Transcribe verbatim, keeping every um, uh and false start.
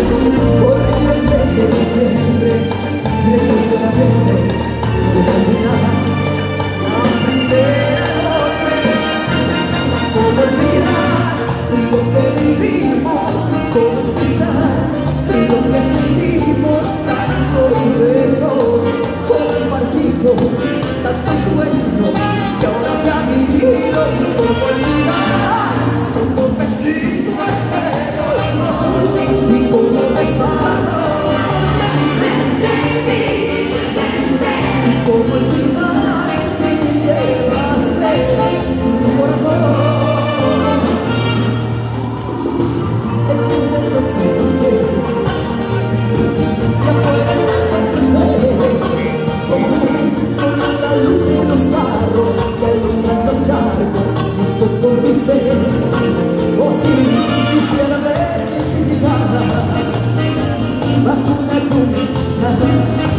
porque el mes de diciembre me siento la vez por olvidar la primera noche. Cómo olvidar lo que vivimos, cómo olvidar lo que sentimos, tantos besos compartidos, tantos sueños que ahora se han ido. Y cómo olvidar cómo bendito este dolor y cómo besarlo y cómo olvidar que llevaste tu corazón. Bajo una cruz,